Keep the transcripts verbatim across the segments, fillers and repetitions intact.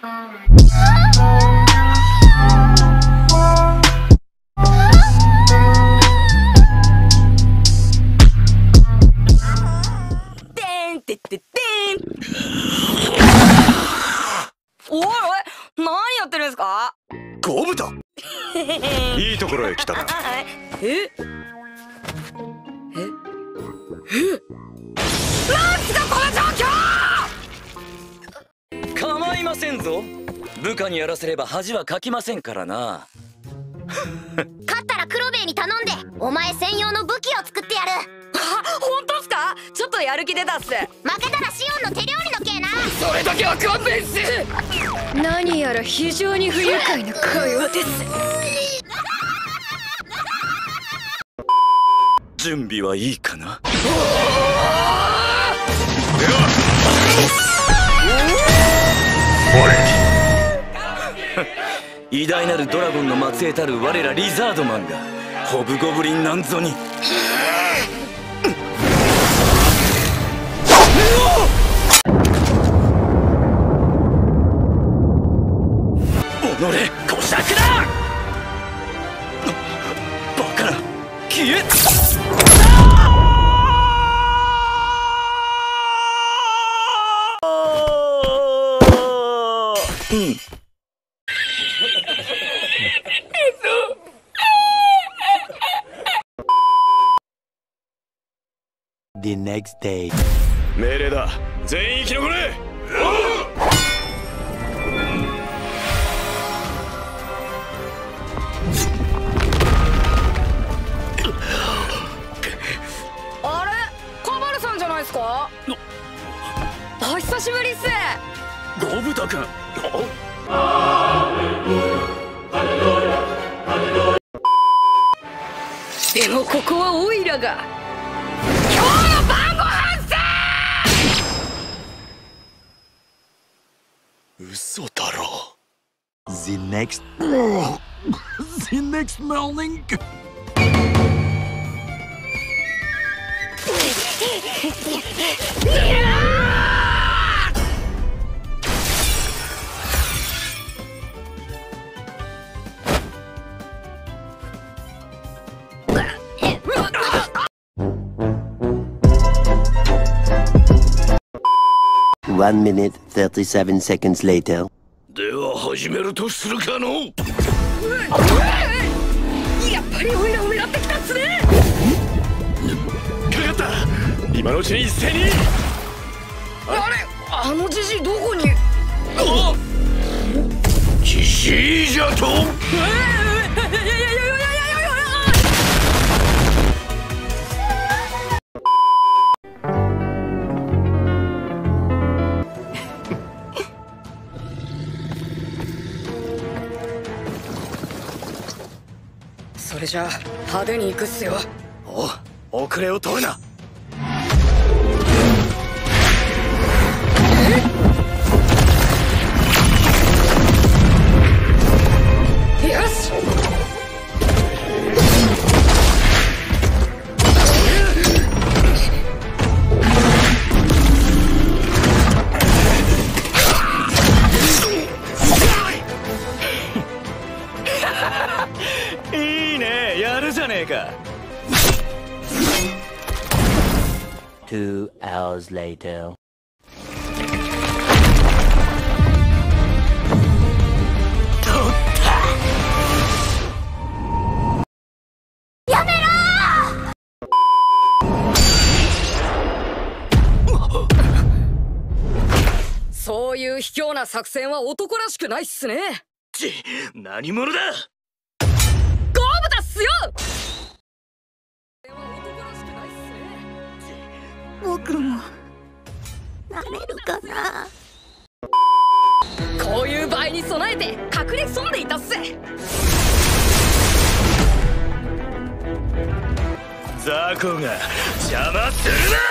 てんてってってん。おいおい、何やってるんですか？ ゴブタ。いいところへ来たな。 え？え？え？なんすかこの状況！ 構いませんぞ。部下にやらせれば恥はかきませんからな。 勝ったら黒兵衛に頼んでお前専用の武器を作ってやる。 あ、本当っすか？ちょっとやる気出たっす。負けたらシオンの手料理の刑な。 それだけは勘弁っす。何やら非常に不愉快な会話です。 準備はいいかな？偉大なるドラゴンの末裔たる我らリザードマンがホブゴブリンなんぞに。おのれ、小尺だ！バカな、消え！うん。 The next day. 命令だ。全員生き残れ。 あれ、カバルさんじゃないですか？お久しぶりっす。 ゴブタ君。 でもここはオイラが今日の晩ご飯さ。 嘘だろ。 The next The next morning. One minute, thirty-seven seconds later. では始めるとするかの。 やっぱりオイラを狙ってきたっすね。 かかった。今のうちに一斉に。 あれ、あのじじいどこに？ あ、じじいじゃと。 それじゃあ派手に行くっすよ。 お、遅れを取るな。 よし。 いいね、やるじゃねえか。 Two hours later. やめろー！そういう卑怯な作戦は男らしくないっすね。 ち、何者だ。 ゴブタっすよ。 僕もなれるかな。 こういう場合に備えて隠れ潜んでいたっす。 雑魚が邪魔するな。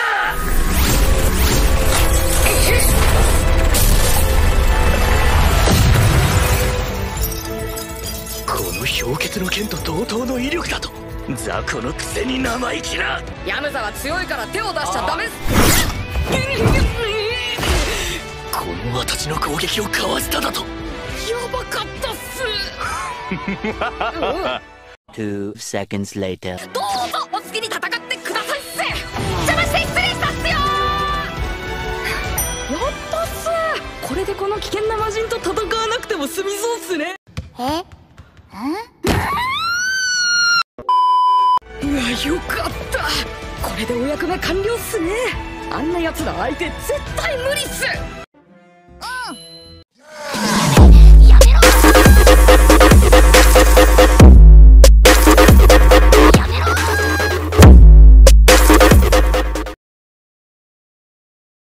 この氷結の剣と同等の威力だと。雑魚のくせに生意気な。 ヤムザは強いから手を出しちゃダメっす。ここの私の攻撃をかわしただと。 やばかったっす。 Two seconds later. どうぞお好きに戦ってくださいっす。邪魔して失礼したっすよ。やったっす。これでこの危険な魔人と戦わなくても済みそうっすね。 えうわ、よかった。これでお役目完了っすね。あんな奴ら相手絶対無理っす。